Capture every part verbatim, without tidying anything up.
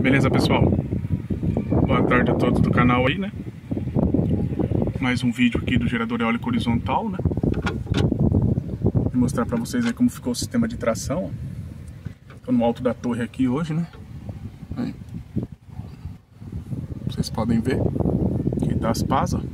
Beleza, pessoal? Boa tarde a todos do canal aí, né? Mais um vídeo aqui do gerador eólico horizontal, né? Vou mostrar pra vocês aí como ficou o sistema de tração. Tô no alto da torre aqui hoje, né? Aí. Vocês podem ver. Aqui tá as pás, ó. Tá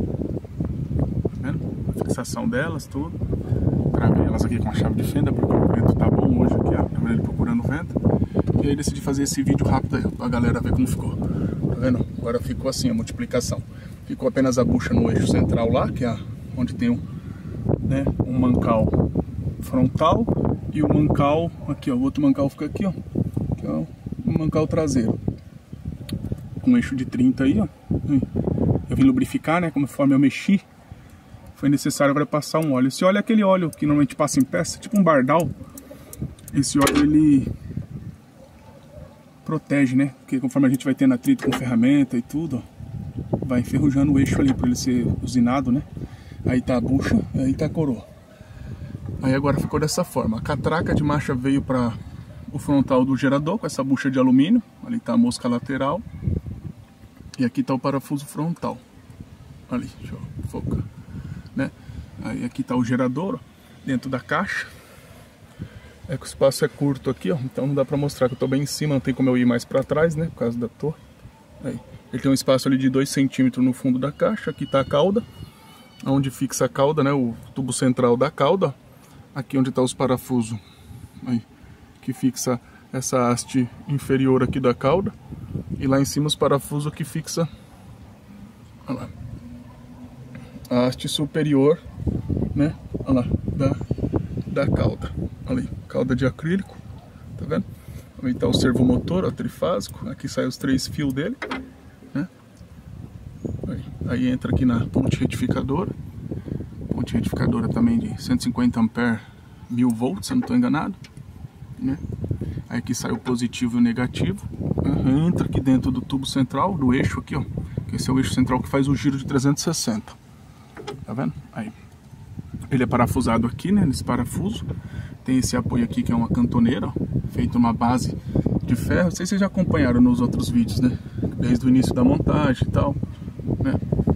vendo? A fixação delas, tudo. Travei elas aqui com a chave de fenda, porque o vento tá bom hoje aqui, ó. Tá vendo ele procurando vento. E aí decidi fazer esse vídeo rápido aí, pra galera ver como ficou. Tá vendo? Agora ficou assim a multiplicação. Ficou apenas a bucha no eixo central lá, que é onde tem um, né, um mancal frontal. E o mancal, aqui ó, o outro mancal fica aqui ó. Que é o mancal traseiro. Com eixo de trinta aí ó. Eu vim lubrificar, né, conforme eu mexi. Foi necessário agora passar um óleo. Esse óleo é aquele óleo que normalmente passa em peça, tipo um bardal. Esse óleo ele protege, né? Porque conforme a gente vai tendo atrito com ferramenta e tudo, ó, vai enferrujando o eixo ali para ele ser usinado, né? Aí tá a bucha, aí tá a coroa. Aí agora ficou dessa forma. A catraca de marcha veio para o frontal do gerador com essa bucha de alumínio. Ali tá a mosca lateral. E aqui tá o parafuso frontal. Ali, deixa eu focar, né? Aí aqui tá o gerador, ó, dentro da caixa. É que o espaço é curto aqui, ó, então não dá pra mostrar que eu tô bem em cima, não tem como eu ir mais pra trás, né, por causa da torre. Aí, ele tem um espaço ali de dois centímetros no fundo da caixa, aqui tá a cauda, onde fixa a cauda, né, o tubo central da cauda. Aqui onde tá os parafusos, aí, que fixa essa haste inferior aqui da cauda. E lá em cima os parafusos que fixa, olha lá, a haste superior, né, olha lá, da, da cauda. Ali, cauda de acrílico, tá vendo? Aí tá o servomotor, ó, trifásico. Aqui sai os três fios dele, né? Aí, aí entra aqui na ponte retificadora. Ponte retificadora também de cento e cinquenta amperes, mil volts, se eu não estou enganado, né? Aí aqui sai o positivo e o negativo. Uhum, entra aqui dentro do tubo central, do eixo aqui, ó. Que esse é o eixo central que faz o giro de trezentos e sessenta. Tá vendo? Aí. Ele é parafusado aqui, né? Nesse parafuso. Tem esse apoio aqui que é uma cantoneira, ó, feito uma base de ferro. Não sei se vocês já acompanharam nos outros vídeos, né? Desde o início da montagem e tal, né?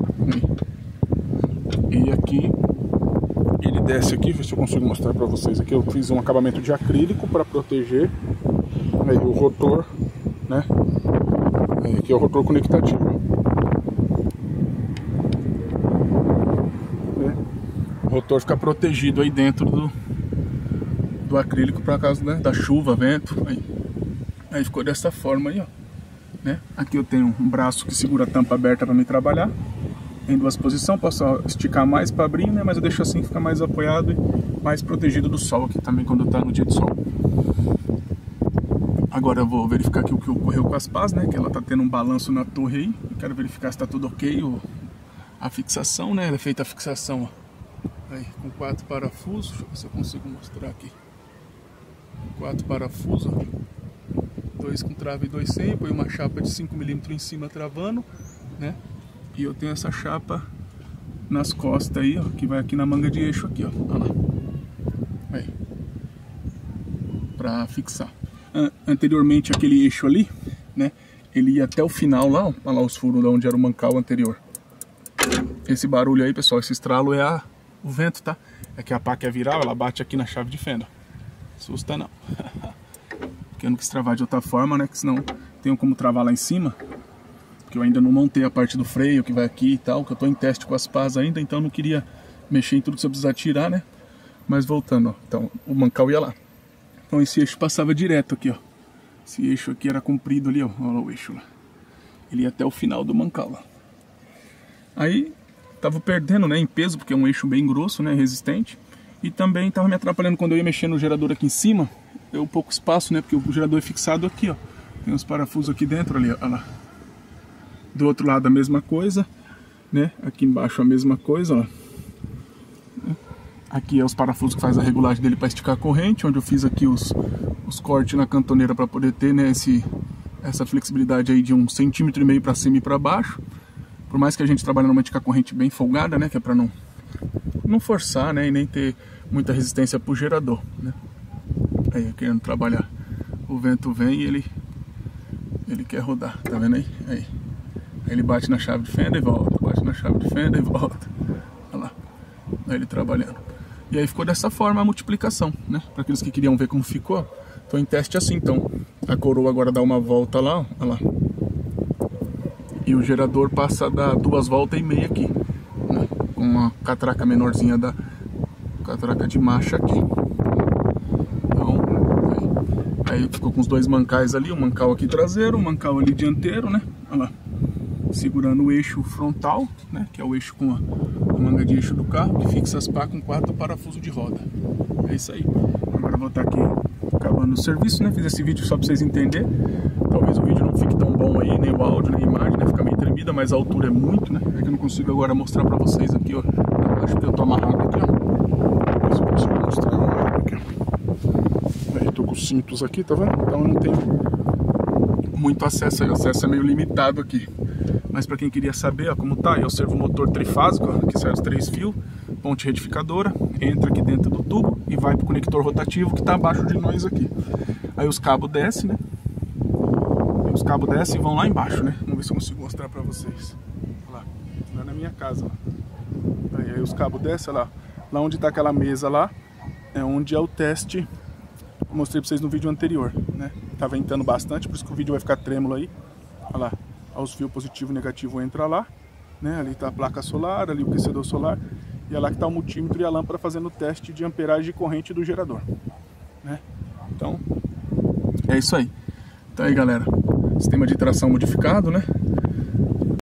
E aqui ele desce aqui, ver se eu consigo mostrar para vocês aqui. Eu fiz um acabamento de acrílico para proteger aí o rotor, né? Aí aqui é o rotor conectativo. O rotor fica protegido aí dentro do do acrílico por causa, né, da chuva, vento. Aí, aí ficou dessa forma aí, ó, né? Aqui eu tenho um braço que segura a tampa aberta para me trabalhar. Em duas posições, posso esticar mais para abrir, né? Mas eu deixo assim, fica mais apoiado e mais protegido do sol aqui também quando tá no dia de sol. Agora eu vou verificar aqui o que ocorreu com as pás, né? Que ela tá tendo um balanço na torre aí. Eu quero verificar se tá tudo ok. O, a fixação, né? Ela é feita a fixação, ó, aí, com quatro parafusos. Deixa eu ver se eu consigo mostrar aqui. Quatro parafusos, ó. Dois com trava e dois sem. Põe uma chapa de cinco milímetros em cima travando, né? E eu tenho essa chapa nas costas aí, ó, que vai aqui na manga de eixo aqui, ó. Olha lá. Aí. Pra fixar. An anteriormente aquele eixo ali, né? Ele ia até o final lá, ó. Olha lá os furos de onde era o mancal anterior. Esse barulho aí, pessoal, esse estralo é a, o vento, tá? É que a pá quer virar, ela bate aqui na chave de fenda. Assusta não. Porque eu não quis travar de outra forma, né? Que senão tenho como travar lá em cima. Porque eu ainda não montei a parte do freio que vai aqui e tal. Que eu tô em teste com as pás ainda. Então eu não queria mexer em tudo que você precisar tirar, né? Mas voltando, ó. Então o mancal ia lá. Então esse eixo passava direto aqui, ó. Esse eixo aqui era comprido ali, ó. Olha o eixo lá. Ele ia até o final do mancal lá. Aí tava perdendo, né? Em peso, porque é um eixo bem grosso, né? Resistente. E também estava me atrapalhando quando eu ia mexer no gerador aqui em cima. Deu pouco espaço, né? Porque o gerador é fixado aqui, ó. Tem uns parafusos aqui dentro, ali, ó lá. Do outro lado a mesma coisa, né? Aqui embaixo a mesma coisa, ó. Aqui é os parafusos que faz a regulagem dele para esticar a corrente. Onde eu fiz aqui os, os cortes na cantoneira para poder ter, né? Esse, essa flexibilidade aí de um centímetro e meio para cima e para baixo. Por mais que a gente trabalhe normalmente com a corrente bem folgada, né? Que é para não, não forçar, né? E nem ter muita resistência para o gerador, né? Aí, querendo trabalhar, o vento vem e ele Ele quer rodar, tá vendo aí? Aí, aí ele bate na chave de fenda e volta, bate na chave de fenda e volta. Olha lá, aí ele trabalhando. E aí ficou dessa forma a multiplicação, né? Para aqueles que queriam ver como ficou, tô em teste assim, então. A coroa agora dá uma volta lá, ó, olha lá. E o gerador passa a dar duas voltas e meia aqui, né? Com uma catraca menorzinha da catraca de marcha aqui. Então, aí, aí ficou com os dois mancais ali, um mancal aqui traseiro, um mancal ali dianteiro, né? Olha lá. Segurando o eixo frontal, né? Que é o eixo com a, a manga de eixo do carro, que fixa as pás com quatro parafusos de roda. É isso aí. Agora eu vou estar aqui acabando o serviço, né? Fiz esse vídeo só para vocês entenderem. Talvez o vídeo não fique tão bom aí, nem o áudio, nem a imagem, né? Fica meio tremida, mas a altura é muito, né? É que eu não consigo agora mostrar pra vocês aqui, ó. Eu acho que eu tô amarrado aqui, ó. Depois eu consigo mostrar amarrado aqui, ó. Aí tô com os cintos aqui, tá vendo? Então eu não tenho muito acesso aí, o acesso é meio limitado aqui. Mas pra quem queria saber, ó, como tá, eu servo o motor trifásico, ó, que sai os três fios, ponte retificadora, entra aqui dentro do tubo e vai pro conector rotativo que tá abaixo de nós aqui. Aí os cabos descem, né? Os cabos descem e vão lá embaixo, né? Vamos ver se eu consigo mostrar pra vocês. Olha lá, lá na minha casa. Ó. Aí, aí os cabos descem, olha lá. Lá onde tá aquela mesa lá, é onde é o teste que eu mostrei pra vocês no vídeo anterior, né? Tá ventando bastante, por isso que o vídeo vai ficar trêmulo aí. Olha lá, os fios positivo e negativo entram lá, né? Ali tá a placa solar, ali o aquecedor solar. E é lá que tá o multímetro e a lâmpada fazendo o teste de amperagem de corrente do gerador, né? Então, é isso aí. Tá aí, galera. Sistema de tração modificado, né?